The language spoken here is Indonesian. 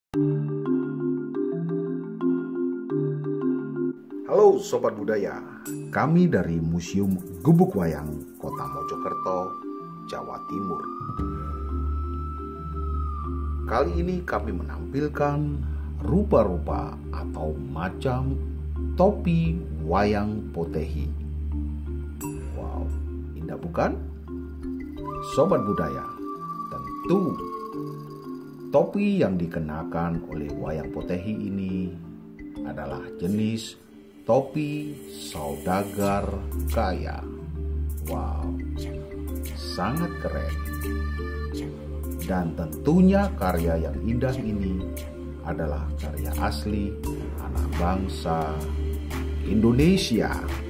Halo Sobat Budaya, kami dari Museum Gubuk Wayang Kota Mojokerto, Jawa Timur. Kali ini kami menampilkan rupa-rupa atau macam topi wayang potehi. Wow, indah bukan? Sobat Budaya, tentu topi yang dikenakan oleh wayang potehi ini adalah jenis topi saudagar kaya. Wow, sangat keren. Dan tentunya karya yang indah ini adalah karya asli anak bangsa Indonesia.